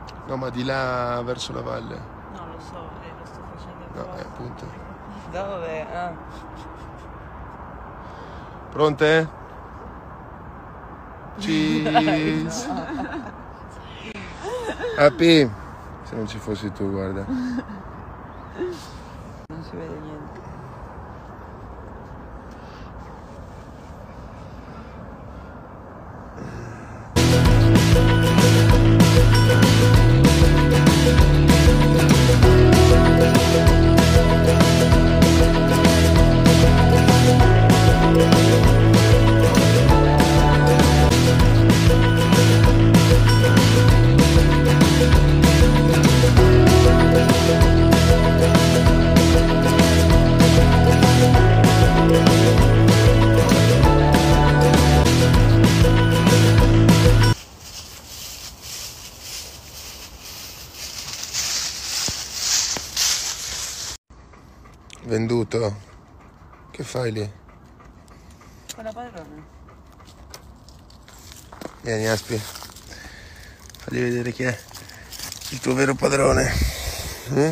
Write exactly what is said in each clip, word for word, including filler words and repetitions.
No, ma di là verso la valle. No, lo so, eh, lo sto facendo No, apposta. eh, appunto. Dove? Ah. Pronte? Cheese! Happy! Se non ci fossi tu, guarda. Non si vede niente. Venduto? Che fai lì? Con la padrona. Vieni, Aspi. Fagli vedere chi è il tuo vero padrone. Mm?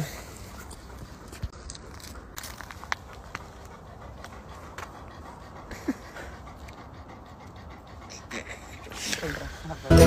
Sembra.